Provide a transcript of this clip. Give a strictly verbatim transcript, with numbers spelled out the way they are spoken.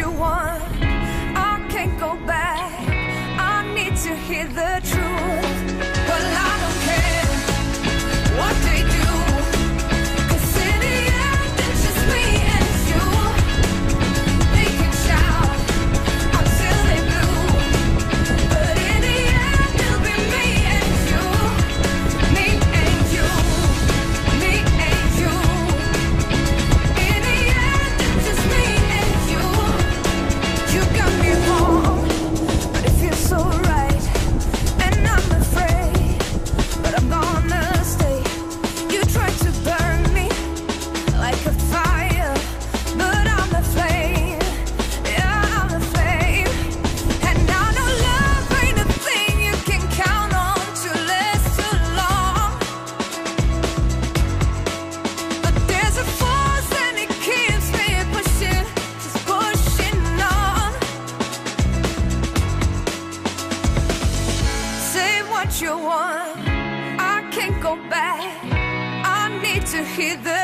you want. I can't go back. I need to hear the truth. Well, I don't care what they do, 'cause in the end it's just me and you. They can shout until they blue, but in the end it'll be me and you. Me and you. Me and you. In the end it's just me and you. You got me wrong, but it feels so right, and I'm afraid, but I'm gonna stay. You tried to burn me like a fire, but I'm a flame. Yeah, I'm a flame. And I know love ain't a thing you can count on to last too long, but there's a force and it keeps me pushing, just pushing on. Say what you want, I can't go back. I need to hear the